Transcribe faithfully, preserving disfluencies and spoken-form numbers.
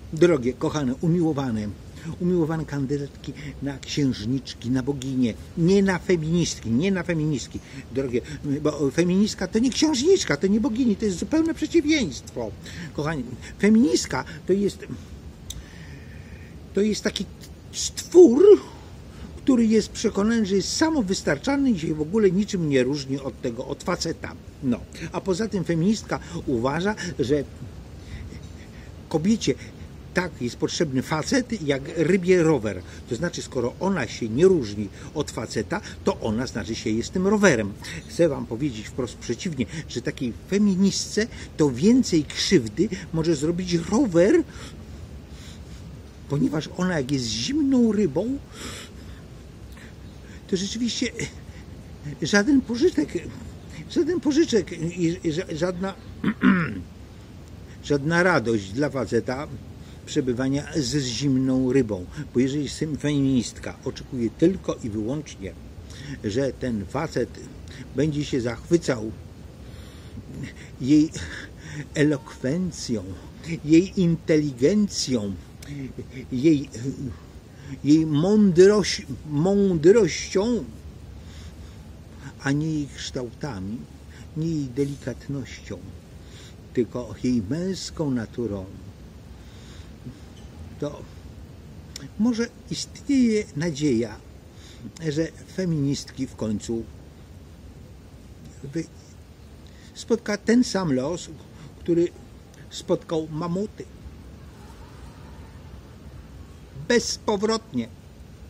Drogie, kochane, umiłowane, umiłowane kandydatki na księżniczki, na boginie, nie na feministki, nie na feministki. Drogie, bo feministka to nie księżniczka, to nie bogini, to jest zupełne przeciwieństwo. Kochani, feministka to jest, to jest taki stwór, który jest przekonany, że jest samowystarczalny i się w ogóle niczym nie różni od tego, od faceta. No. A poza tym feministka uważa, że kobiecie tak jest potrzebny facet jak rybie rower. To znaczy, skoro ona się nie różni od faceta, to ona znaczy się jest tym rowerem. Chcę wam powiedzieć wprost przeciwnie, że takiej feministce to więcej krzywdy może zrobić rower, ponieważ ona jak jest zimną rybą, to rzeczywiście żaden pożytek, żaden pożytek i żadna, żadna radość dla faceta przebywania z zimną rybą. Bo jeżeli feministka oczekuje tylko i wyłącznie, że ten facet będzie się zachwycał jej elokwencją, jej inteligencją, jej jej mądrość, mądrością, a nie jej kształtami, nie jej delikatnością, tylko jej męską naturą, to może istnieje nadzieja, że feministki w końcu spotka ten sam los, który spotkał mamuty. Bezpowrotnie.